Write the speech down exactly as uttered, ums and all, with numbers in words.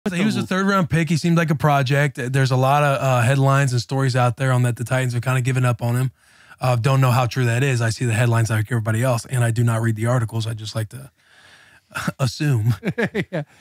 He was a third round pick. He seemed like a project. There's a lot of uh, headlines and stories out there on that the Titans have kind of given up on him. Uh, don't know how true that is. I see the headlines like everybody else, and I do not read the articles. I just like to assume. Yeah.